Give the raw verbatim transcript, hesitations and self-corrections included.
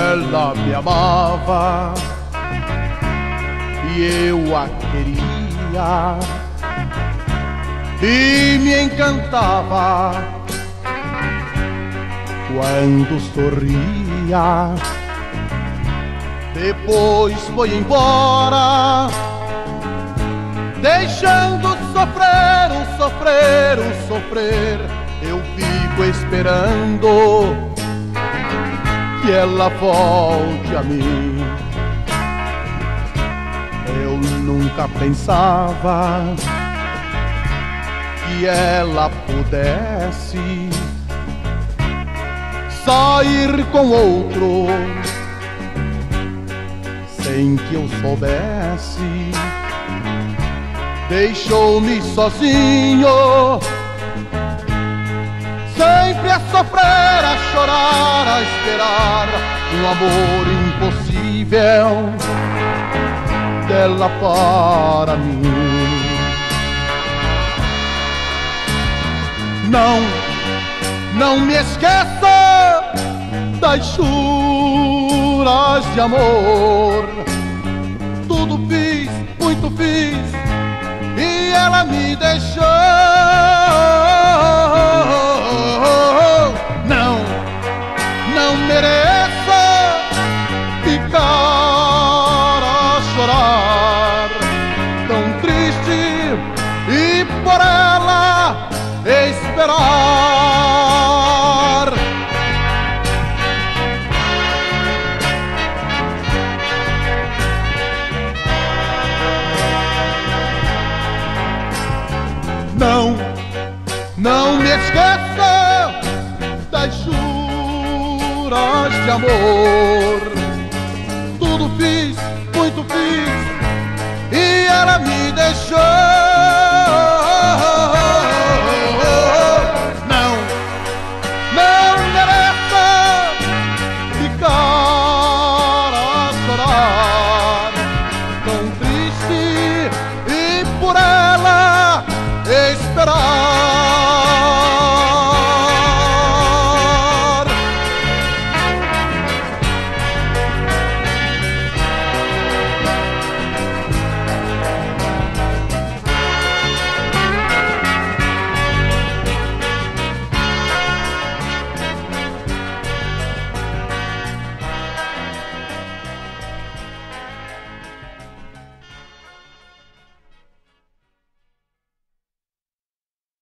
ela me amava e eu a queria, e me encantava quando sorria. Depois foi embora, deixando sofrer, o sofrer, o sofrer. Eu fico esperando que ela volte a mim. Eu nunca pensava que ela pudesse sair com outro sem que eu soubesse. Deixou-me sozinho, sempre a sofrer, a chorar, a esperar um amor impossível dela para mim. Não, não me esqueça das juras de amor. Tudo fiz, muito fiz, e ela me deixou. Não, não mereço ficar a chorar, tão triste, e por ela esperar. Não, não me esqueça das juras de amor. Tudo fiz, muito fiz, e ela me deixou.